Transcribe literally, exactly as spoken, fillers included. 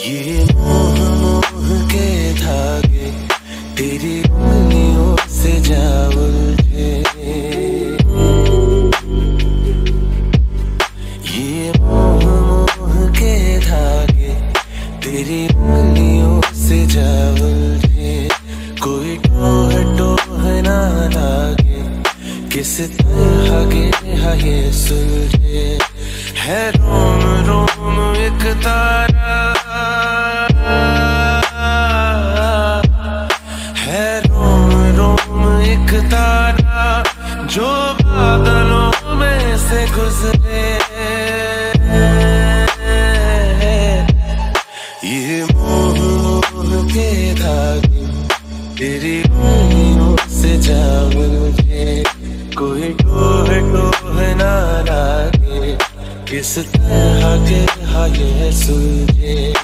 ये मोह मोह के धागे तेरी उंगलियों से जा उलझे। ये मोह मोह के धागे तेरी उंगलियों से जा उलझे। कोई टोह टोह ना लागे किस तरह के है ये सुलझे। है रोम रोम एक तारा, है रोम रोम एक तारा जो बादलों में से गुजरे। ये मोह मोह के धागे तेरी उंगलियों से जा उलझे। कोई टोह टोह ना लागे किस तरह के है ये सुलझे।